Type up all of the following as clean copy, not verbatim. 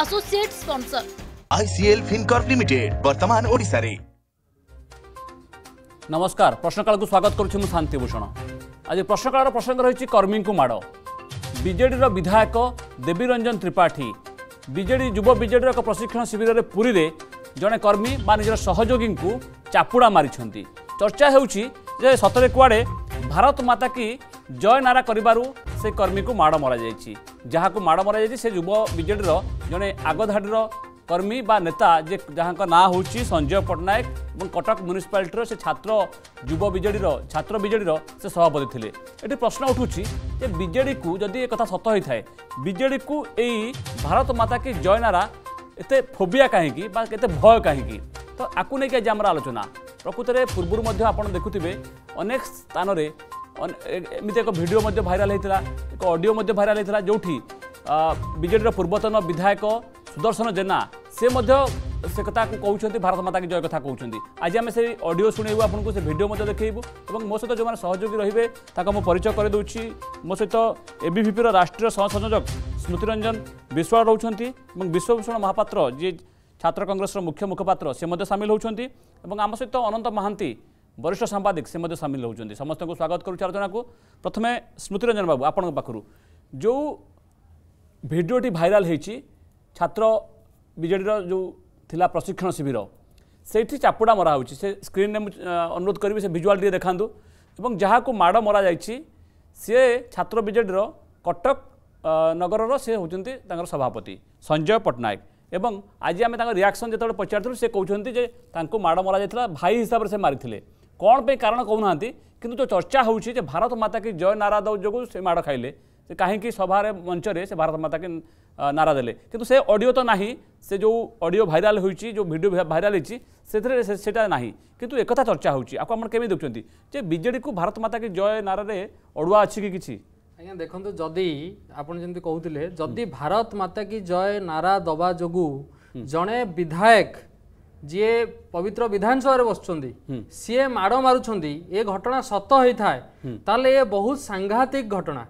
Associate sponsor ICL Fincorp limited वर्तमान ओडिशा रे। नमस्कार, प्रश्नकाल को स्वागत करुच्ची मु शांति भूषण। आज प्रश्नकाल प्रसंग रही कर्मी को माड़। बीजेडी विधायक देवी रंजन त्रिपाठी बीजेडी युव बीजेडी एक प्रशिक्षण शिविर में पुरी रे जड़े कर्मी बा निजर सहयोगी को चापुड़ा मारी। चर्चा होउछि जे सतरे कुआडे भारत माता की जय नारा करिबारु से कर्मी को माड़ मरा जाइछि। जहाँ को माड़ मरा जाइछि से युव बीजेडी जड़े आगधाड़ीर कर्मी बा नेता जे जहाँ का ना होउछि संजय पट्टनायक और कटक म्युनिसिपालिटी से छात्र युव बीजेडी छात्र बीजेडी से सभापति थिले। एटी प्रश्न उठुछि जे बीजेडी को जदि एक कथा सत होता है बीजेडी को यही भारत माता की जय नारा एते फोबिया कहीं बा केते भय कहीं तो आकु नहीं आज आम आलोचना प्रकृत में पूर्व आप देखुवे अनेक स्थान में एमती एक भिडियो भाइराल होता एक ऑडियो भाइराल होता जो बीजेडी पूर्वतन विधायक सुदर्शन जेना से कथा कहते भारत माता की जय कथा कहते। आज आम से ऑडियो शुणु आपको से भिडियो देखू और मो सहित जो सहयोगी रे मो परिचय कर दूची। मो सहित एबीवीपी राष्ट्रीय सहसंयोजक स्मृतिरंजन विश्वाल रोचंती विश्वभूषण महापात्र जी छात्र कांग्रेस मुख्य मुखपात्र से सामिल होती आम सहित अनंत महांती वरिष्ठ सांबादिक से सामिल होती। समस्त को स्वागत करुच्ची आलोचना को। प्रथमे स्मृतिरंजन बाबू आपण पाखु जो भिडियोटी भाइराल होती छात्र बीजेडी जो थिला प्रशिक्षण शिविर से चापुड़ा मरा हो स्क्रीन में अनुरोध करी से भिजुआल टे देखा और जहाँ को माड़ मरा जाइए सी छात्र बीजेडी कटक नगर से होती सभापति संजय पट्टनायक एवं आज आम रिएक्शन जो पचारू से कहते माड़ मरा जाता भाई हिसाब से मारी कौन पे कारण कहूना किंतु जो चर्चा होची भारत माता की जय नारा जो से माड़ खाइले से कहीं सभा मंच से भारत माता की नारा देले किंतु से ऑडियो तो नहीं से जो ऑडियो भाइराल होची जो वीडियो भाइराल होची सेटा नहीं किंतु एक चर्चा होची आपको हम केमी देखुछंती जे बीजेडी को भारत माता की जय नारा रे अड़ुआ अछि कि किछि। आज्ञा देखो जदि आपन जंती कहउतिले जदि भारत माता की जय नारा दबा जोगु जणे विधायक जी पवित्र विधानसभा रे बसुछंती सी माड़ मारुछंती ए घटना सत होई थाए ताले ए बहुत सांघातिक घटना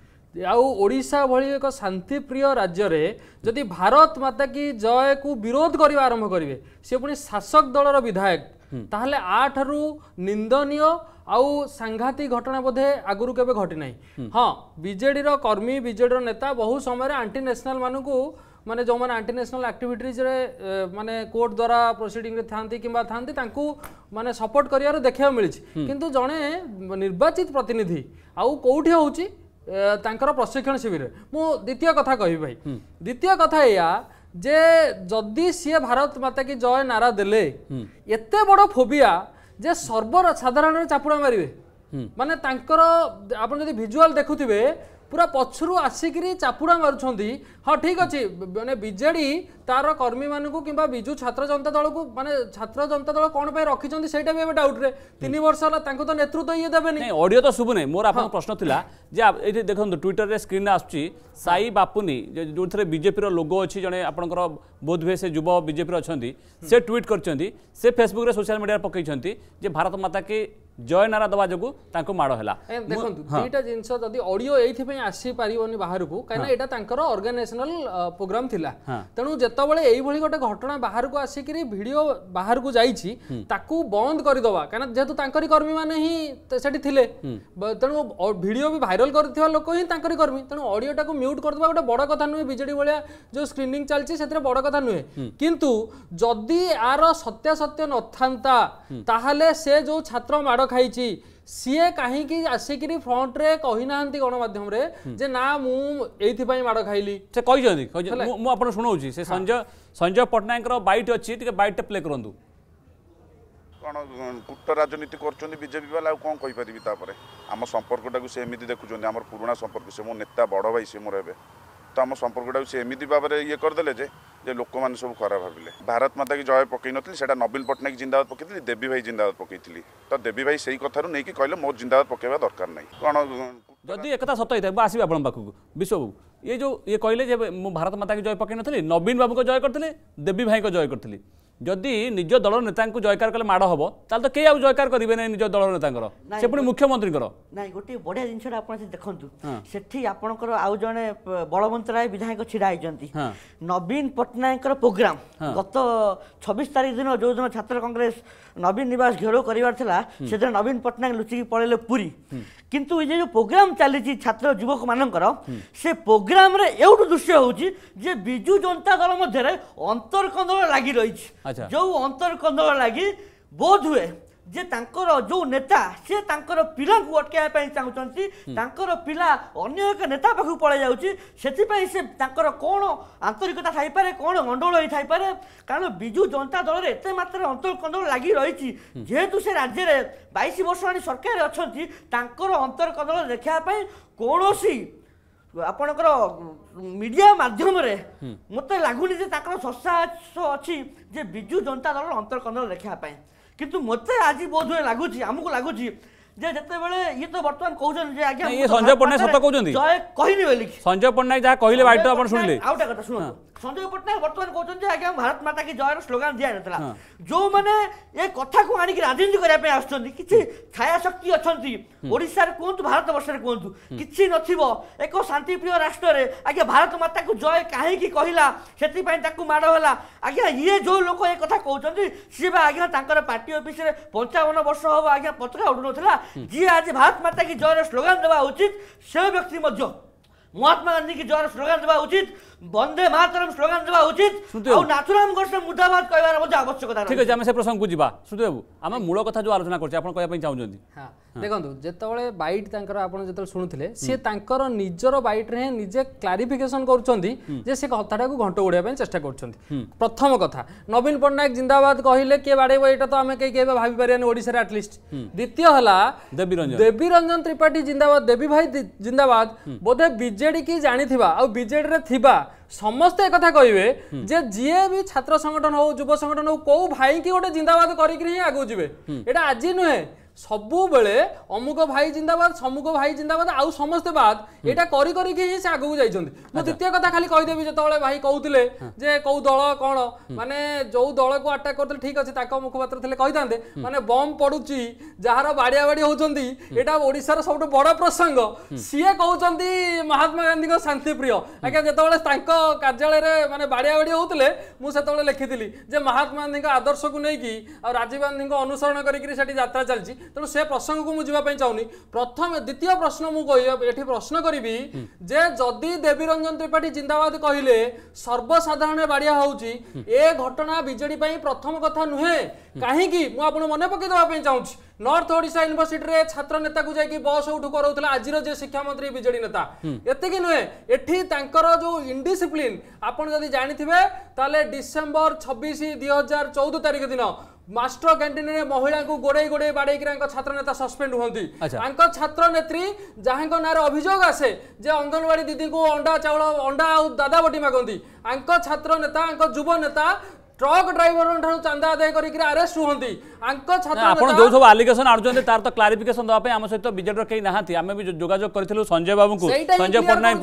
ओडिशा भली एक शांतिप्रिय राज्य रे जदि भारत माता की जय को विरोध करने आरंभ करेंगे सी पुणी शासक दलर विधायक ताहले आठरू निंदनीय आउ सांघातिक घटना बोधे आगुरी केबे घटी नहीं। हाँ बीजेडी कर्मी बीजेडी नेता बहु समय आंटी नेशनल मानू माने जो माने आंटी नेशनल एक्टिविटीज रे माने कोर्ट द्वारा प्रोसीडिंग रे थांती किंबा थांती तांकू माने सपोर्ट करियार देखिया मिली किंतु जणे निर्वाचित प्रतिनिधि आउ कोठी होउची तांकर प्रशिक्षण शिविर मु द्वितीय कथा कहि भाई द्वितीय कथा या जे जदि सी भारत माता की जय नारा देले एते बड़ फोबिया जे सर्वसाधारण चापुड़ा मारिबे माने तांकर आपण जदि विजुअल देखुथिबे पूरा पछरु आसिकरी चापुड़ा मारुछंती। हाँ ठीक अच्छे मैंने बीजेडी तार कर्मी मानू कि विजु छात्र जनता दल को माने छात्र जनता दल कौन पे रखी से डाउट रे 3 वर्ष है तो नेतृत्व ये देवे ऑडियो तो शुभु नहीं मोर आप प्रश्न थिला जे देखो ट्विटर रे स्क्रीन आसुची साई बापुनी जो थे बीजेपी लोगो अच्छी जड़े आपंकर बोध हुए से युव बीजेपी अच्छा से ट्वीट कर फेसबुक सोशल मीडिया पकई भारत माता के जय नारा दवा जो माड़ है। देखो दुईटा जिनस जदि ऑडियो ये आसी पारिबनी बाहर को कहीं यहाँ ऑर्गेनाइजेशनल प्रोग्राम थिला तेणु जितेबाला यही गोटे घटना बाहर को आसिक वीडियो बाहर को जाइछि ताकू बंद करदे कहीं जेहेतु कर्मी मैंने ही सेठी थिले तेणु वीडियो भी भाइराल कर लोक ही कर्मी तेणु ऑडियोटा को म्यूट करदे गोटे बड़ कथा नुहे बीजेडी भाया जो स्क्रीनिंग चलती से बड़ कथा नुहे किंतु जदि आर सत्यासत्य नथा ताहले से जो छात्र माड़ खाई सीए कहीं आसिक फ्रंट रे कहीना गणमाध्यम जे ना मुझे माड़ खाइली से कही शुणाऊँ से संजय पट्टनायक बाइट अच्छी बाइट प्ले करूँ कौन कूट राजनीति कर बीजेपी वाला कौन कहीपर आम संपर्कटा से एमती देखुं आम पुराणा संपर्क से मो नेता बड़ भाई सी मोर तो आम संपर्कटा से एमती भाव में ये करदे जे लोक मैंने सब खराब भाविले भारत माता की जय पकई नी से नवीन पट्टनायक जिंदाबाद पकई देवी भाई जिंदाबाद पकई तो देवी भाई से कथार नहीं कहले मोर जिंदाबाद पकेवा दरकार नहीं कौन जदि एक सत होता है आसवे आप पाखक विश्वबाबू ये जो ये कहले भारत माता की जय पकई नी नवीन बाबू को जय करते देवी भाई को जय करते जदि निज दल नेता जयकार कले माड़ हम ताल तो कई जयकार करेंगे निज दल नेता से पुणी मुख्यमंत्री ना गोटे बढ़िया जिनसा आप देखु सेठी आपणकर आउ जड़े बलवंत राय विधायक छिड़ा होती नवीन पट्टनायक प्रोग्राम गत 26 तारीख दिन जो दिन छात्र कांग्रेस नवीन निवास घेराव कर से नवीन पट्टनायक लुचिकी पड़े पुरी किंतु ये जो प्रोग्राम चली छात्र युवक मानकर से प्रोग्राम रे एउटु दृश्य होउची जे बिजू जनता दल मध्य अंतरकंदल लगी रही जो अंतरकंदल लगी बोध हुए जे तांकर जो नेता से तांकर पिला को अटकाया चाहूँगी तांकर पिला अन्य एक नेता पाखु पड़े जाऊँगी से तांकर कौन आंतरिकता थाईपे कौन गंडगोल होई थाईपे कारण बिजू जनता दल में एत मात्र अंतरकंदल लगी रही जेहेतु से राज्य में 22 वर्ष आनी सरकार अच्छा तांकर अंतरकंदल देखापी कौन आपणकर मीडिया माध्यम रे मत लगुनि ससाहस अच्छी जे बिजू जनता दल अंतरकंदल देखापी किंतु मत आज बोध हुए लगुच आमको लगुच जे जते बेले ये तो वर्तमान कहउछन जे आज्ञा ये संजय पट्टनायक सत कहउछन जय कहिनी बेली संजय पट्टनायक जहा कहले बाइट आपण सुनिले आउटा कथा सुनो संजय पट्टनायक वर्तमान कहउछन जे आज्ञा भारत माता की जय रो स्लोगन दिया नतला जो माने ए कथा को आनी राजनीति करिया पे आछथि किछि छाया शक्ति अछंती ओडिसा रे कोंतु भारत वर्ष रे कोंतु किछि नथिबो एको शांति प्रिय राष्ट्र रे आज्ञा भारत माता को जय काहे की कहिला सेति पई ताकू माडो होला आज्ञा ये जो लोक ए कथा कहउछन सी बा आज्ञा तांकर पार्टी ऑफिस रे 55 वर्ष होबो आज्ञा पत्रिका उडु नथला जी आज भारत माता की जय स्लोगन देवा उचित से व्यक्ति मध्य महात्मा गांधी की जय स्लोगन देवा उचित वंदे मातरम स्लोगन देवा उचित और नाथुराम गोडसे मुर्दाबाद कहबार मध्य आवश्यकता ठीक है आम से प्रसंग को जीवा सुधे बाबू आम मूल कथा जो आलोचना करछे आपण कहबा चाहूछंती हां देखंतु जेतबळे बाइट तांकर आपण जेतबळे सुनुथिले से तांकर निजर बाइट रे निजे क्लारिफिकेशन करूछंती जे से कथाटा को घंटो उड़िया पे चेष्टा करूछंती प्रथम कथा नवीन पट्टनायक जिंदाबाद कहिले के बाडेबो एटा तो हमें केबे भाबी पारियानी ओडिसा रे एटलिस्ट द्वितीय हला देवी रंजन त्रिपाठी जिंदाबाद देवी भाई जिंदाबाद बोधे बीजेडी की जानिथिबा आ बीजेडी रे थिबा समस्त एक कथा कहिबे जे जीए भी छात्र संगठन हो युव संगठन हो को भाई की गोटे जिंदाबाद करिक ही आगो जिवे एटा आज नुहे सबु बेले अमुक भाई जिंदाबाद समूक भाई जिंदाबाद आउ समस्त बात एटा करी करी के ही से आगु जाई छथि मो द्वितीय कथा खाली कहि देबी जतबळे भाई कहउतिले जे को दल कोन माने जो दल को अटैक करथि ठीक अछि ताको मुखपात्र थिले कहि दांते माने बम पडुची जहार बाडिया बाडी होचंदी एटा ओडिसा रो सबटो बड़ प्रसंग सीए कहउचंदी महात्मा गांधी को शांति प्रिय आके जतबळे तांको कार्यालय रे माने बाडिया बाडी होउतिले मु सेतबळे लिखिथिली जे महात्मा गांधी को आदर्श को नै की और राजीव गांधी को अनुसरण करिकरी सेठी यात्रा चलची तेणु से प्रसंग को मुझे चाहूनी प्रथम द्वितीय प्रश्न मुझे प्रश्न करी जे जदि देवी रंजन त्रिपाठी जिंदाबाद कहले सर्वसाधारण बाड़िया होउची ए घटना बीजेडी प्रथम कथा नुहे कहीं मुझे मन पकई देवाई चाहूँगी नॉर्थ ओडिशा यूनिवर्सिटी रे छात्र नेता को जाकि बस उठू कराउथला आज जे शिक्षा मंत्री बीजेडी नेता एतिकी नुहे एठी तांकर जो इनडिसिप्लिन आपन जदि जानिथिबे ताले डिसेंबर 26 2014 तारिख दिन मास्टर कैंटीन रे महिला को गोड़े गोड़े बाड़े छात्र नेता सस्पेंड होती छात्र नेत्री जहाँ नारे अभियोग आसे जे अंगनवाड़ी दीदी को अंडा चाउल अंडा दादा बटी मागती छात्र नेता युव नेता ट्रक ड्राइवर ठानु चांदा आदाय करिक अरेस्ट होती आपण जो सब एलिगेशन आउछन तार तो क्लारिफिकेशन दवा आम सहित बीजेडी केही नाहांती आमे भी जोगाजोग करथिलु संजय बाबू को संजय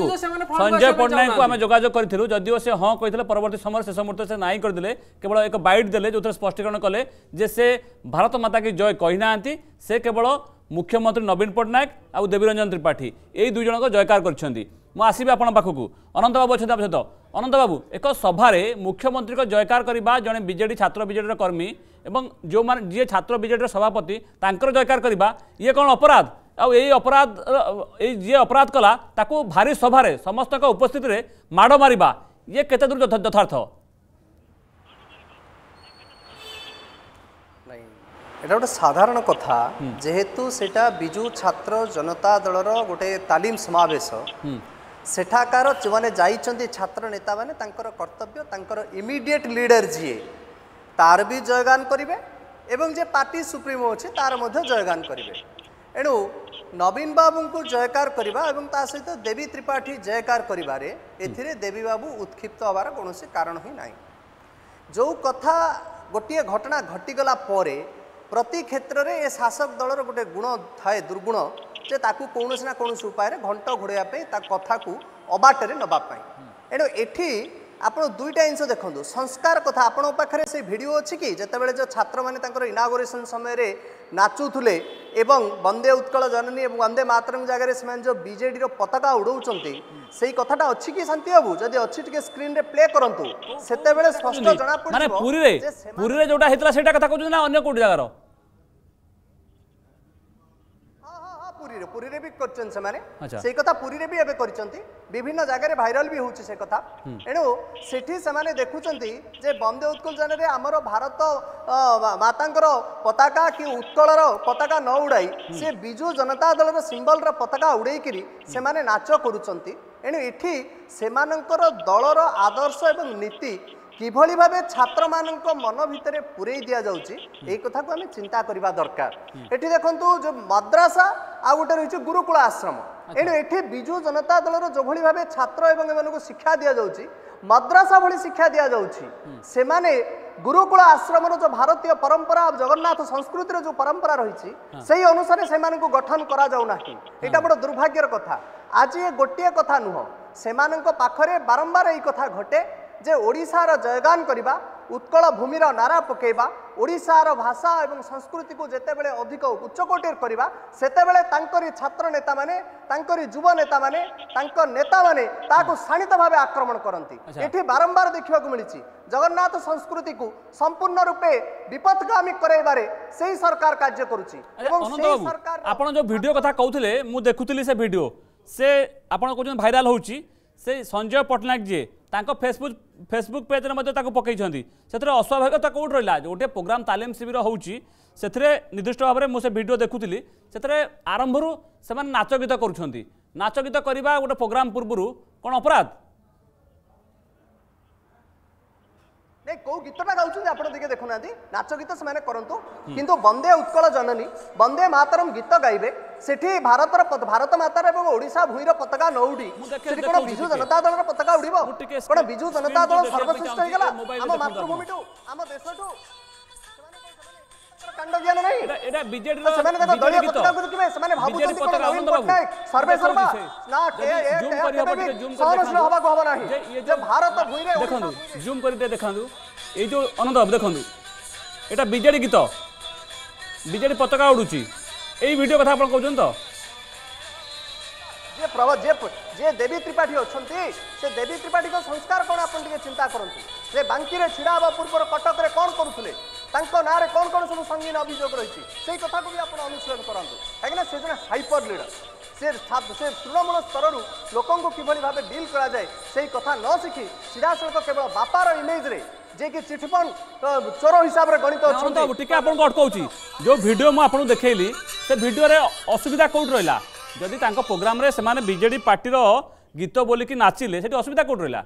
पट्टनायक को आमे जोगाजोग करथिलु जदिओ से हां कहितले परवर्ती समय शेष मुहूर्त से नाही करदिले केवल एक बाइट देले जो स्पष्टीकरण कले जे से भारत माता की जय कहि नाहांती से केवल मुख्यमंत्री नवीन पट्टनायक आ देवी रंजन त्रिपाठी ए दुई जन को जयकार करछंती मु आसीबे आपण पाखकू अनंत बाबू अच्छा सहित अनंत बाबू एक सभारे मुख्यमंत्री को जयकार करवा जड़े बीजेडी छात्र बीजेडी कर्मी एवं जो मान जी छात्र बीजेडी सभापति तांकर जयकार करवा ये कौन अपराध अपराध जी अपराध कला ताकू भारी सभारे समस्त उपस्थित रे माड़ मारिबा ये केते दूर यथार्थ एटा गोटे साधारण कथा जेहेतु सेटा बिजू छात्र जनता दलर गोटे तालीम समावेश सेठाकार जो मैंने जाइछन्ति छात्र नेता माने तांकर कर्तव्य तांकर इमीडिएट लीडर जी तार भी जयगान करिवे एवं जे पार्टी सुप्रीमो अछि तार मध्य जयगान करिवे एणु नवीन बाबू को जयकार करवा एवं ता सहित देवी त्रिपाठी जयकार करिवारे एथिरे देवी बाबू उत्क्षिप्त हबार कोनोसी कारण ही नाही जो कथा गोटे घटना घटीगला परे प्रति क्षेत्र में ए शासक दलर गोटे गुण थाए दुर्गुण जे ताकू कौनसी ना कौनसी उपाय घंट घोड़ाइया कथा को अबाटरे नवापाई एणु एठी ଆପଣ दुईटा जिन देखो संस्कार कथा आपण पाखे से वीडियो अच्छी कि जिते जो छात्र मैंने इनागोरेसन समय नाचुले एवं वंदे उत्कल जननी एवं वंदे मातरम जगह से जो बीजेडी पताका उड़ाऊँ से कथाटा अच्छी कि शांति बाबू जदि अच्छी टे स्क्रीन रे प्ले करंतु सेते बेले स्पष्ट जना पड़िबो माने पुरी रे जोटा हेतला सेटा कथा कहू ना अन्य कोड जगार पुरी रे भी करछन से माने सेई कथा पुरी रे भी एबे करछंती विभिन्न जगह रे वायरल भी होउची से कथा एणु सेठी से माने देखुचंती जे वंदे उत्कल जनरे हमर भारत मातांकर पताका कि उत्कलर पताका न उड़ाई से बिजु जनता दल रो सिंबल रो पताका उड़ाई करी से माने नाच करूचंती एणु एठी सेमानंकर दलर आदर्श एवं नीति किभली भावे छात्र मानक मन भितर पूरे दिया जाउची ए कथा को हमें चिंता करबा दरकार एठी देखंतु जो मद्रासा आ गोटे रही गुरुकुल आश्रम एणु एठी बिजु जनता दलर जो भली भावे छात्र एवं एमानकु शिक्षा दिया जाउची मद्रासा भली शिक्षा दिया जाउची से माने गुरुकुल आश्रम जो भारतीय परंपरा जगन्नाथ संस्कृतिर जो परंपरा रही से अनुसार से गठन करा जाउ नाही एटा बड़ दुर्भाग्यर कथा आज ये गोटे कथा नुह से पाखरे बारंबार यही कथा घटे जे ओडिशार जयगान करिबा उत्कल भूमिर नारा पकेबा ओडिशार भाषा एवं संस्कृति को जेतेबेले अधिक उच्चकोटीर करिबा सेतेबेले तांकरी छात्र नेता माने तांकरी युव नेता माने तांकर नेता माने ताको शाणित भावे आक्रमण करंती एठी बारंबार देखिबाकू मिलिछि जगन्नाथ संस्कृति को संपूर्ण रूपे विपथगामी करैबारे सेही सरकार कार्य करूछि एवं सेही सरकार आपण जो वीडियो कथा कहउथिले मु देखुथिली से वीडियो से आपण कहउछन भाइराल होउछि से संजय पटनायक जी तांको फेसबुक पेज रे मध्य ताको पकईछंती सेथरे अस्वाभाविकता कोड रहिला गोटे प्रोग्राम तालीम शिविर होउछि सेथरे निर्दिष्ट भाव में मुझे वीडियो देखुली सेथरे आरंभरू से नाच गीत करुछंती नाच गीत करबा गोटे प्रोग्राम पूर्वरु कोन अपराध नहीं कौ गीतटा गाउछन आपण देखे देखुना नाच गीत से माने करंतु किंतु वंदे उत्कल जननी वंदे मातरम गीत गाइबे सेठी भारत मातार एवं ओडिशा भूइर पताका न उडी सेठी कोन बिजु जनता दल र पताका उडीबो कोन बिजु जनता दल सर्वश्रेष्ठ हो गेला हम मातृभूमि टू हम देश टू कांड ज्ञान नहीं एटा बीजेडी रो सेमाने देखो दलिया पताका को देखिबे सेमाने भाबुचंती कोन नवीन पटनायक सर्वे सर्वा ना जूम करि हबो जूम सहनशील होबा को हबो नाही जे भारत भूइरे देखंदु जूम करि देखंदु ए जो आनंद बाबू देखंदु एटा बीजेडी गीत बीजेडी पताका उडुची एई वीडियो कथा आपण कहउछन तो जे देवी त्रिपाठी अच्छी से देवी त्रिपाठी को संस्कार कौन आप चिंता करते से बांकी रे छिड़ा हवा पूर्व कटक रे कौन करुले ना रे कौन कौन सब संगीन अभियोग रही से कथा को भी आप अनुशीलन करूँ कहीं से जन हाइपर लीडर से तृणमूल स्तर लोकों को किभली भाव डील करा जाए से कथा न शिखी सीधा सड़क केवल बापार इमेज रे जे कि चिटफंड चोर हिसाब रे गणित अच्छा टिके आपन को अटकाउची जो वीडियो मु आपन देखैली से वीडियो रे असुविधा कोड रहला जदि तांको प्रोग्राम रे सेमाने बीजेडी पार्टी रो गीत बोली कि नाचिले सेठी असुविधा कोड रहला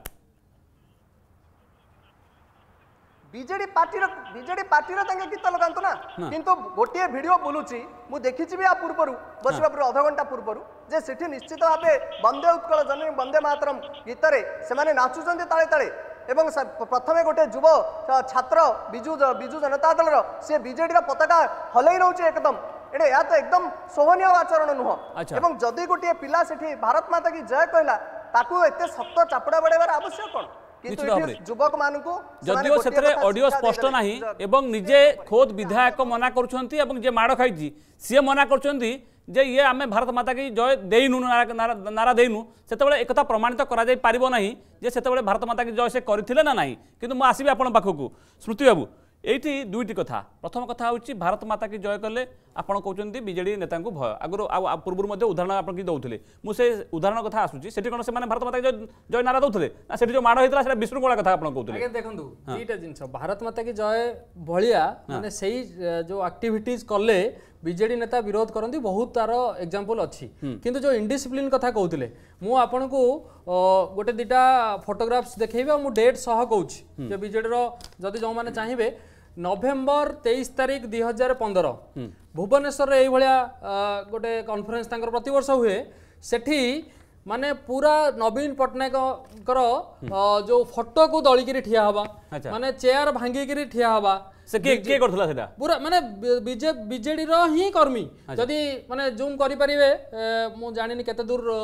बीजेडी पार्टी रो तांगे गीत लगांतो ना किंतु गोटे वीडियो बोलुची मु देखिछि भी आ पूर्वरु बसिबा पूर्व आधा घंटा पूर्वरु जे सेठी निश्चित भाबे वंदे उत्कल जननी वंदे मातरम गीत रे सेमाने नाचुचंती ताळे ताळे एवं प्रथमे गोटे युव छात्र बिजु जनता दल सी बीजेडी पताका हलई नौचे एकदम एडे या तो एकदम शोभनीय आचरण नुह एवं जदि गोटे पिला सेठी भारत माता की जय कहला ताकू एते सख्त चापड़ा बड़ेबार आवश्यक कोन युवक मानकु जदिओ सेतरे ऑडियो स्पष्ट नाही एवं निजे खोद विधायक मना करूछंती एवं जे माड़ खाइजी सी मना करूछंती जे ये आमे भारत माता की जय देइनु नारा देइनु सेतेबेले एकथा प्रमाणित करा जाय पारिबो नाही जे सेतेबेले भारत माता की जय से करथिले ना नाही किंतु मु आसीबे आपण पाखकु स्मृति बाबू एठी दुईटी कथा प्रथम कथा होची भारत माता की जय कले आपण कहउचंती बीजेडी नेता को भय आगुर पूर्व मध्ये उदाहरण आपण की दउथले मु से उदाहरण कथा आसुची सेठी कोन से माने भारत माता की जय नारा दउथले ना सेठी जो माड़ होइतला सेटा विष्णुकोला कथा आपण कहउथले आगे देखंतु दीटा जिंस भारत माता की जय भलिया माने सेही जो एक्टिविटीज कले बीजेडी नेता विरोध करती बहुत तार एग्जांपल अच्छी किंतु जो इनडिसिप्लिन कथा कहते मु आपन को गोटे दीटा फोटोग्राफ्स देखैबे मु डेट सह कहूँ जे बीजेडी रो जदि जो माने चाहिए नवेम्बर 23 तारिख 2015 भुवनेश्वर रे एई भलिया गोटे कॉन्फ्रेंस तांकर प्रति वर्ष हुए सेठी माने पूरा नवीन पटनायक जो फोटो को दलिकी ठिया हवा माने चेयर भांगिकी ठिया हवा से के करथला सेटा पूरा माने बीजेडी रो ही कर्मी जदि माने जूम करि परिबे मु जानिनी केते दूर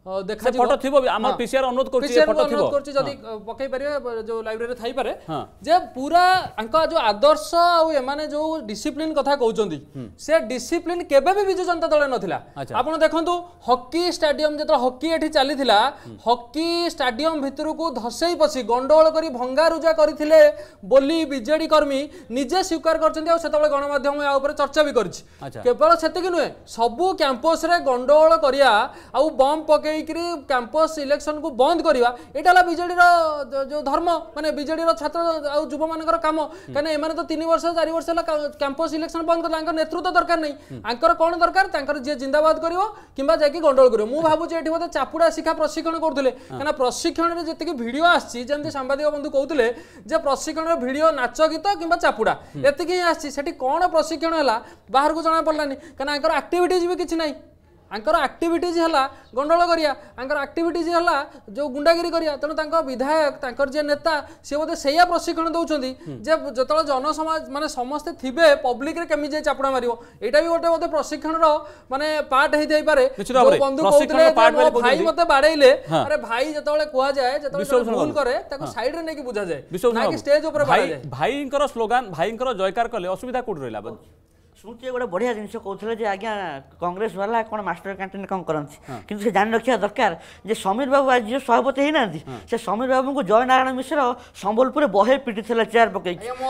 देखा फोटो थिबो हमर पीसीआर अनुरोध करछि फोटो थिबो अनुरोध करछि जदी पकई परिबे जो लाइब्रेरी थाई पारे जे पूरा अंका जो आदर्श आ एमाने जो डिसिप्लिन कथा कहउचंदी से डिसिप्लिन केबे भी बिजु जनता दल नथिला आपण देखंतु हॉकी स्टेडियम जतो हॉकी एठी चली थिला हॉकी स्टेडियम भितर को धसई पसी गंडोळ करी भंगा रुजा करथिले बोली बीजेडी कर्मी निजे स्वीकार करचंदी आ सेतबे गणमाध्यम आ ऊपर चर्चा भी करछि केवल सेतिक नुहे सबु कैंपस रे गंडोळ करिया आ बम पके कैंपस इलेक्शन को बंद करवा यहाँ बीजेडी जो धर्म माने बीजेडी छात्र और युवा मान कम कहीं एम तो 3 वर्ष 4 वर्ष कैंपस इलेक्शन बंद कर नेतृत्व दरकार नहीं आंकर कौन दरकार जी जिंदाबाद कर कि गंडोल कर मुझे भावुँ ये बोलते चापुड़ा शिखा प्रशिक्षण करुले कहीं प्रशिक्षण में जी भिड आमती सांबादिक बंधु कहते प्रशिक्षण भिड नाच गीत कि चापुड़ा ये आसी कौन प्रशिक्षण है बाहर को जना पड़ानी कहीं आक्टिविटीज भी किसी ना आंकर आक्टिविटीज है गंडोल करिया आंकर आक्टिविटीज है जो गुंडागिरी करिया तेणु तांको विधायक तांकर जे नेता से बोधे सैया प्रशिक्षण दौरान जे जो जनसमाज माने समस्ते थिबे पब्लिक रे केमी जे चापड़ा मारियो एटा भी गोटे बोधे प्रशिक्षण रो माने पार्ट हेई जाई पारे जो बंधु कहउतले भाई मते बाड़ेइले अरे भाई जतबेले कुआ जाए जतबेले भूल करे ताको साइड रे नेकी बुझा जाए ना कि स्टेज ऊपर बाड़ा जाए भाईंकर स्लोगान भाईंकर जयकार कले असुविधा कोड रहला स्मृति गोटे बढ़िया जिन कहते आज्ञा कांग्रेस वाला कौन मास्टर कैंटीन कौन करती कि से जान रखा दरकार जे समीर बाबू आज जो सभापति होना से समीर बाबू को जय नारायण मिश्र संबलपुर बहे पिटी चेयर पकई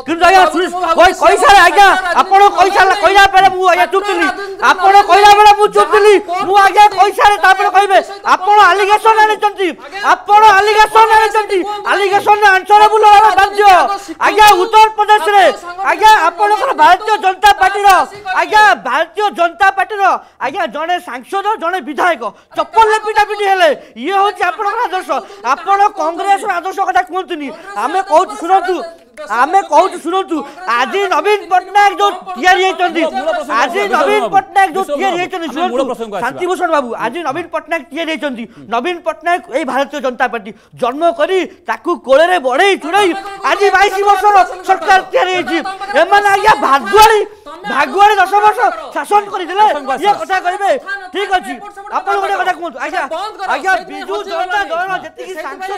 आज्ञा आपड़ कहला बेले मुझे चुप थी आपड़ कहला बेले मुझे चुप थी मुझे आज्ञा कहीसारे कहे आपड़ आलिगेसन आनी आपड़ आलिगेसन आनी आलिगेसन आंसरेबल राज्य आज्ञा उत्तर प्रदेश में आज्ञा आपण भारतीय जनता पार्टी आज्ञा भारतीय जनता पार्टी आज्ञा जड़े सांसद जड़े विधायक चप्पल पिटापिटी हेले ये हूँ आदर्श आपण कांग्रेस आदर्श कथा कहतुनि आम कहूँ शुणु आमे कहूँ शुणु आज नवीन पट्टनायक जो आज नवीन पट्टनायक जो शांतिभूषण बाबू आज नवीन पट्टनायक नवीन पट्टनायक ये भारतीय जनता पार्टी जन्म करी ताकू कोले बढ़ई चुड़ई आज 22 वर्ष सरकार या भागुआड़ी 10 वर्ष शासन करते ये कथा कहे ठीक अच्छे आप गोटे कथा कहूँ आज्ञा बिजु जनता दल जी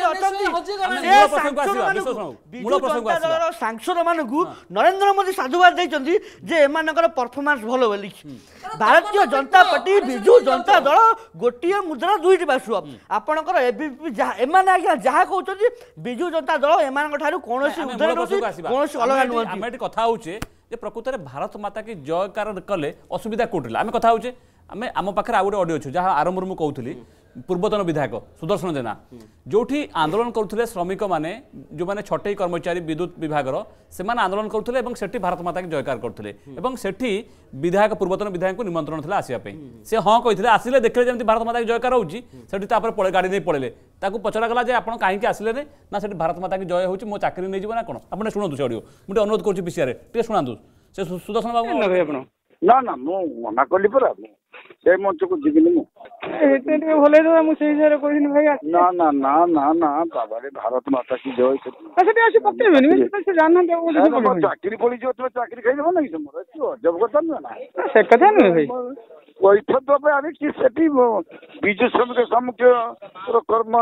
सांसद सांसद मानक नरेंद्र मोदी साधुवाद देते जे एमानकर परफॉर्मेंस भलो बोली भारतीय जनता पार्टी बिजु जनता दल गोटे मुद्रा दुईटी बासु आपणकर एबीपी एमाने आज्ञा जहाँ कहते बिजु जनता दल एमान कौन अलग नुह कथा होचे प्रकृत में भारत माता की जयकार कले असुविधा कौट आम कथा होचे आम आम पाखे आउ गोटे ऑडियो अच्छे जहाँ आरंभ मुझे कहूली पूर्वतन विधायक सुदर्शन जेना जो आंदोलन करते श्रमिक मैंने जो मैंने छटई कर्मचारी विद्युत विभाग से आंदोलन करते सेठी भारत माता की जयकार करते सेठी विधायक पूर्वतन विधायक को निमंत्रण था आसवाई से हाँ कही आसिले देखले जमी भारत माता की जयकार होती गाड़ी नहीं पड़े पचरा गला आप कहीं आसिले ना से भारत माता की जय हो मो चाकरी नहीं ना कौन आपने शुणु से ऑडियो मुझे अनुरोध कर पीसीआर टे शुणु से सुदर्शन बाबू ना ना मु मना कली परा से मंच को जीविनी मु एते भले दो मु से हिसाब कहिनी भाई ना ना ना ना ना बाबा रे भारत माता की जय से अच्छा आसी पक्के बेनी से जानना दे चाकरी पड़ी जो तो चाकरी खाई देबो नहीं समर तो जब कथा ना से कथा नहीं भाई बैठक दबे आबे कि सेठी बिजु श्रमिक सामुख्य कर्म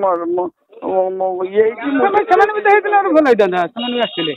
ये कि समान भी देहितला भल होइदा समान भी आस्तिले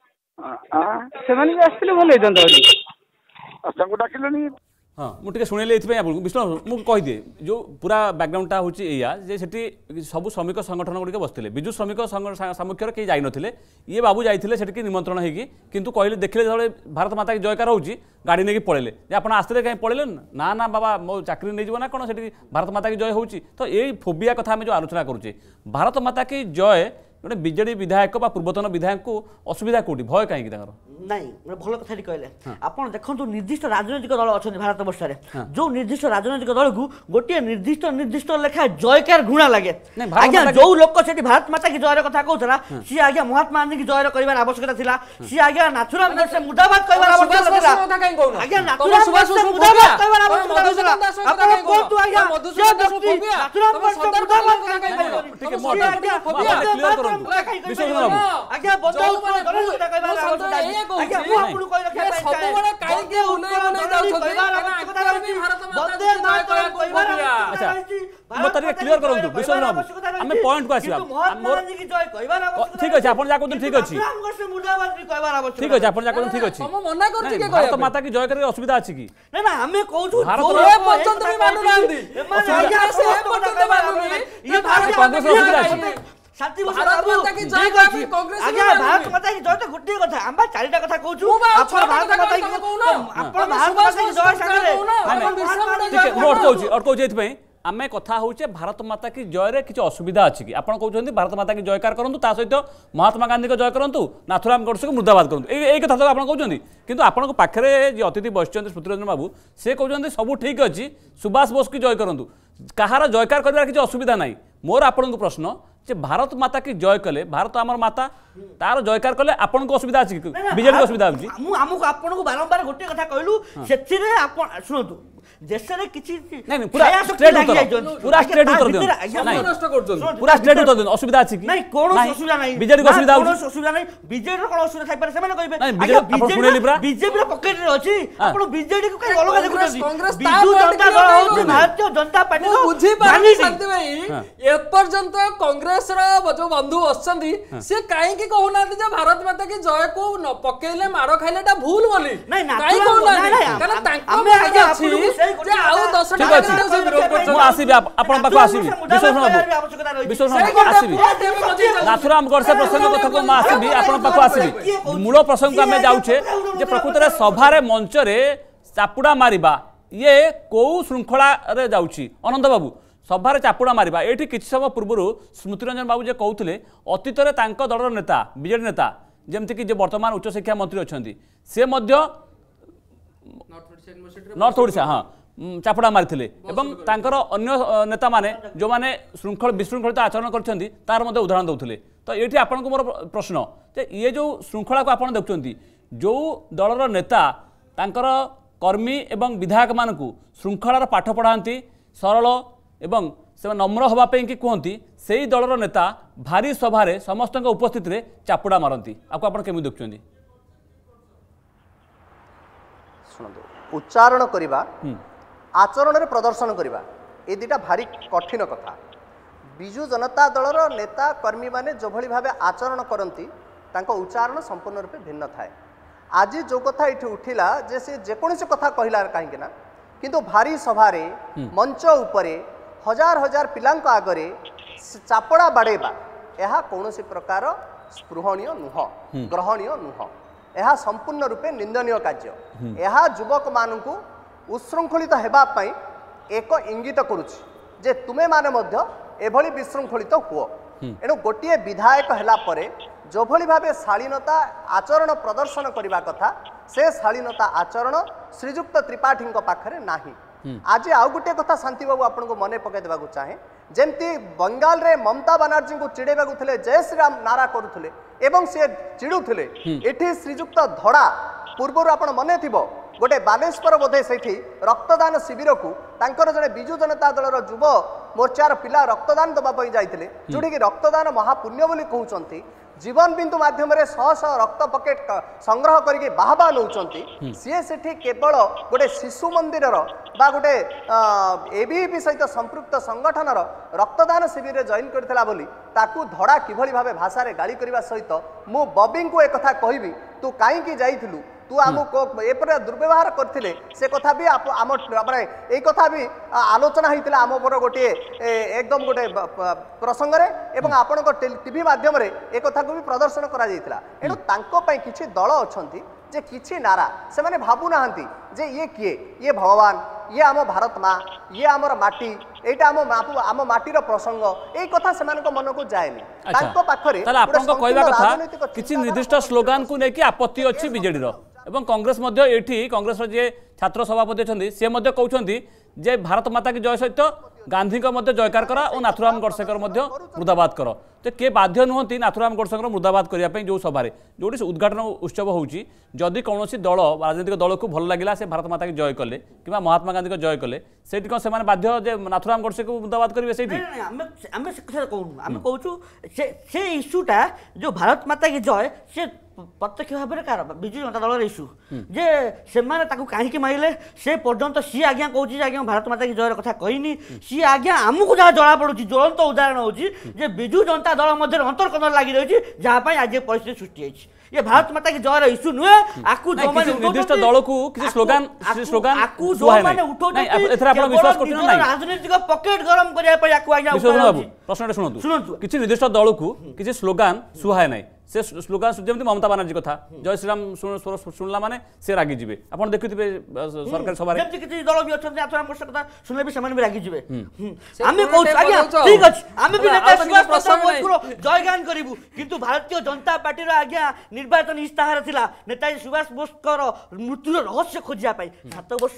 भी आस्तिले भल होइदा संग डाकिलनी हाँ मुझे शुणिले आपको विष्णु मुझे कहीदिए जो पूरा बैकग्राउंडटा हूँ या सब श्रमिक संगठन गुड़िक बसते बिजु श्रमिक सामुख्यर कहीं जाइन ये बाबू जाते निमंत्रण होगी किंतु कहले देखले जो भारत माता की जयकार होची गाड़ी नहीं पड़े आप आसते कहीं पड़े ना ना बाबा मो चाकरी नहीं ना कौन से भारत माता की जय होची तो यही फोबिया कथा जो आलोचना करुचे भारत माता की जय गोटे बीजेडी विधायक पूर्वतन विधायक को असुविधा कौटी भय कहीं नहीं भल कथा कहले आप देखो निर्दिष्ट राजनैतिक दल अच्छा भारत वर्ष जो निर्दिष्ट राजनैतिक दल को गोटे निर्दिष्ट लेखा जयकार घृणा लगे आज्ञा जो लोक से भारत माता की जयर कथा कहूला सी आज्ञा महात्मा गांधी की जयर कर आवश्यकता था सी आज्ञा नाथुराम गोडसे मुर्दाबाद कहबार आवश्यकता था आज्ञा नाथुराम गोडसे मुर्दाबाद कहबार आवश्यकता था आपण कोतु आज्ञा नाथुराम गोडसे मुर्दाबाद कहबार ठीक है ବିଶ୍ୱରଞ୍ଜନ ବାବୁ ଆଜ୍ଞା ବନ୍ଦ ଜନତା କହିବାର ଆବଶ୍ୟକତା ଆଜ୍ଞା ମୁଁ ଆପଣଙ୍କୁ କହି ରଖିବା ପାଇଁ ଚାହେଁ ସବୁବେଳେ କାହିଁକି ଉନ୍ନୟ ବନେଇ ଯାଉଛନ୍ତି ବନ୍ଦେ ମାତରମ୍ କହିବାର ଆଚ୍ଛା ମତେ ଟିକେ କ୍ଲିୟର କରନ୍ତୁ ବିଶ୍ୱରଞ୍ଜନ ବାବୁ ଆମେ ପଏଣ୍ଟ କୁ ଆସିବା ঠিক আছে ଆପଣ যা কହୁଛନ୍ତି ঠিক ଅଛି ঠিক আছে ଆପଣ যা କହୁଛନ୍ତି ঠিক ଅଛି ମନା କରୁଛି କିଏ ଭାରତ ମାତା କି ଜୟ କରିବାର ଅସୁବିଧା ଅଛି କି ନା ନା ଆମେ କହୁଛୁ ଭାରତ ଏ ପର୍ଯ୍ୟନ୍ତ ବି ମାନୁନାହାନ୍ତି କଂଗ୍ରେସର ଅସୁବିଧା ଅଛି ଶାନ୍ତି ଭାରତ ମାତା କି ଜୟ କରି କଂଗ୍ରେସ ଆଜ୍ଞା ଭାରତ ମାତା କି ଜୟ ତ ଗୋଟିଏ କଥା ଆମେ ଚାରିଟା କଥା କହୁଛୁ ଆପଣ ଭାରତ ମାତା କି ଆପଣ ଭାରତ ମାତା କି ଜୟ ସାଙ୍ଗରେ ମୁଁ ଅଟକଉଛି ଏଥିପାଇଁ आमे कथा होचे भारत माता की जय रे किछ असुविधा अछि कि आपण कहउछन्ती भारत माता की जयकार करंतु ता सहित महात्मा गांधी को जय करंतु नाथुराम गोडसे को मुर्दाबाद करंतु ए कथा तो आपण कहउछन्ती किंतु आपण को पाखरे जे अतिथि बसचन्ती स्मृतिरंजन बाबू से कहउछन्ती सब ठीक अछि सुभाष बोस की जय करंतु कहार जयकार करबार किछ असुविधा नाही मोर आपण को प्रश्न जे भारत माता की जय कले भारत आमर माता तार जयकार कले आपण को असुविधा अछि बीजेपी को असुविधा अछि मु हमको आपण को बारंबार गोटे कथा कहलु सेथिरे आपण सुनतु देश रे किछि नहीं पूरा स्ट्रेट उत्तर पूरा स्ट्रेट उत्तर दियो नहीं नष्ट करछन पूरा स्ट्रेट उत्तर दियो असुविधा अछि कि नहीं कोनो असुविधा नहीं बीजेपी को असुविधा कोनो असुविधा नहीं बीजेपी रो कोनो असुविधा थाई पारे से माने कहबे बीजेपी रो पॉकेट रे अछि आपण बीजेडी को कई अलग देखुछी कांग्रेस बिजू जनता दल होछि भारतीय जनता पार्टी को बुझी पानी शांति भाई ए पर्यंत कांग्रेस रो जो बंधु असछंती से काहे की कहउना जे भारत माता की जय को न पकेले मारो खाइलेटा भूल बोली नहीं काहे कहउना कारण तांको में आगे अछि जे आउ 10 ठीक अछि मु आसीबी आपण पाको आसीबी विश्वनाथ बाबू आसीबी नाथुराम गोडसे प्रसंग कथा को मा आसीबी आपण पाको आसीबी मूल प्रसंग को हमें जाउछे जे प्रकृत रे सभा रे मंच रे चापुडा मारिबा ये को श्रृंखला रे जाउछि अनंत बाबू सभारे चापुड़ा मारिबा एठी किछि समय पूर्व स्मृतिरंजन बाबू जे कहउथिले अतीत रे तांको दलर नेता बीजेडी नेता जेमति कि जे वर्तमान उच्च शिक्षा मंत्री अछंती से मध्य नॉर्थ ओडिशा हां चापुड़ा मारिथिले एवं तांकर अन्य नेता माने जो माने श्रृंखल विशृंखलित आचरण करछंती तार मध्य उदाहरण दउथिले तो एठी आपन को मोर प्रश्न जे ये जो श्रृंखला को आपन देखछंती जो दलर नेता तांकर कर्मी एवं विधायक मानकू श्रृंखलार पाठ पढ़ाती सरल एवं से नम्र होगापी कि कहती से ही दलर नेता भारी सभारे समस्त उपस्थित रे चापुड़ा मारती आपको आप देखुं उच्चारण करवा आचरण रे प्रदर्शन करवा ये दुटा भारी कठिन कथा विजु जनता दलर नेता कर्मी माने जो भली भावे आचरण करती उच्चारण संपूर्ण रूपे भिन्न थाए आज जो कथा ये उठिला जे से जेकोसी कथा कहला कहीं ना किंतु भारी सभारे मंच उपरे हजार हजार पिलांक आगरे चापड़ा बाड़ेबा यह कौन प्रकार स्पृहणीय नुह ग्रहणीय नुह यह संपूर्ण रूपे निंदनीय कार्य यह युवक मानू उशृंखलित होगापी एक इंगित करुच्ची जे तुमे माने मध्य एभली विशृंखलित हुओ एणु गोटे विधायक हैला परे जो भली भावे शालीनता आचरण प्रदर्शन करने कथा से शालीनता आचरण श्रीजुक्त त्रिपाठी पाखरे नाही आज आउ गोटे कथा शांति बाबू आपन को मने पकई देबा चाहे जेमती बंगाल रे ममता बनर्जी को चिड़ेबा थे जय श्रीराम नारा करुले एवं सी चिड़ुले एठी श्रीजुक्त धड़ा पूर्वर आपण मने थिबो गोटे बालेश्वर बोधे से रक्तदान शिविर को तांकर जने बिजु जनता दलर युव मोर्चार पिला रक्तदान दबाई जाइथिले जोठी कि रक्तदान महापुण्य बोली कहउचंती जीवन बिंदु माध्यम शह शह रक्त पकेट संग्रह करके बाहबा नौचंती सी सेठी केवल गोटे शिशु मंदिर बा गोटे एबीपी सहित संपृक्त संगठनर रक्तदान शिविर जॉइन करथिला बोली ताकू धड़ा किभली भावे भाषा रे गाली करबा सहित मु बॉबिंग को एक कथा कहबी तू काई की जाइथिलु तू आमको एपरे दुर्व्यवहार करथिले से कथा भी आम माने ए कथा भी आलोचना होइतिला आम पर गोटे एकदम गोटे प्रसंग रे एवं आपण को टीवी माध्यम रे ए कथा को भी प्रदर्शन करा जाइतिला एनु तांको पई किछि दल अछंती जे किछि नारा से माने भाबु नाहंती जे ये किए ये भगवान ये आम भारत माँ ये आमर माटी एटा आम माटीर प्रसंग ए कथा से मानको मन को जाएनी तांको पाखरे ताले आपन को कहबा कथा किछि निर्दिष्ट स्लोगान को नेकी आपत्ति अछि बीजेडी रो एवं कांग्रेस मध्य एठी कांग्रेस जे छात्र सभापति अछंती से मध्य कहउछंती जे भारत माता की जय सहित गांधी जयकार करा और नाथुराम गोडसेकर मुर्दाबाद कर तो किए बाध्य नुहति नाथुराम गोडसेकर मुर्दाबाद करने जो सभा जो उद्घाटन उत्सव होची जदि कौन दल राजनीतिक दल को भल लगे से भारत माता की जय कले कि महात्मा गांधी को जय कले से कौन से बाध्य नाथुराम गोडसे को मुर्दाबाद करेंगे से कहूँ इश्यूटा जो भारत माता की जय से प्रत्यक्ष भाव में विजु जनता दल इश्यू जे से कहीं मारे से पर्यंत सी आज्ञा कौन आज्ञा भारत माता की जयर कथा कहनी सी आज्ञा आमको जहाँ जना पड़ी ज्वलंत उदाहरण होची विजु जनता दल मध्य अंतर्कन लगी रही जहाँ आज परिस्थिति सृष्टि ये भारत माता की जयर इश्यू नुहे आकु जो माने निर्दिष्ट दल को किसी स्लोगान आकु जो माने उठो राजनीतिक पॉकेट गरम करिया पे आकु आज्ञा प्रश्न शुणु किसी निर्दिष्ट दल को किसी स्लोगान सुहाए ना से स्लोगान जमी ममता बानार्जी कथा जय श्रीराम शुणला माने से रागी जीवे आप देखुए सरकारी सभा दल भी अच्छा नाथुराम गोडसे कथा शुणले भी भी रागी जीवे ठीक अच्छे आम भी जयगान करूँ किंतु भारतीय जनता पार्टी आज्ञा निर्वाचन इस्ताहार थिला नेताजी सुभाष बोसकर मृत्यु रहस्य खोजापी 7 वर्ष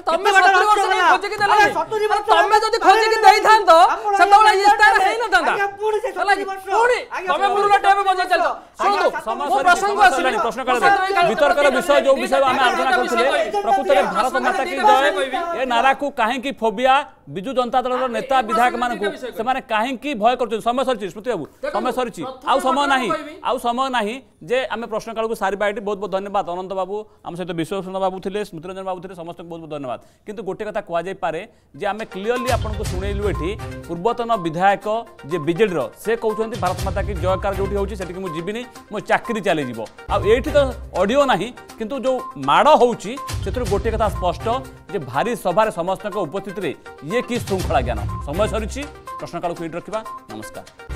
वितर्कर विषय जो विषय आम आलोचना करते प्रकृत में भारत माता की जय ए नारा को कहीं फोबिया विजु जनता दल नेता विधायक माने कहीं भय कर समय सरी स्मृति बाबू समय सरी आउ समय ना जे आम प्रश्नकाल को सारी बहुत बहुत धन्यवाद अनंत बाबू आम सहित विश्वभूषण बाबू थे स्मृति रंजन बाबू थे समस्त बहुत बहुत धन्यवाद किंतु गोटे कथा कहुए जे आम क्लीयरली आपको शुणेलु ये पूर्वतन विधायक जे बीजेडी से कहते भारत माता की जयकार जो होती है मुझे जीविनी मो चाकरी चली ये तो ऑडियो ना किंतु जो माड़ होची गोटे कथा स्पष्ट जे भारी सभा समस्त उपस्थित ये कि श्रृंखला ज्ञान समय सरी प्रश्नकाल को रखा नमस्कार।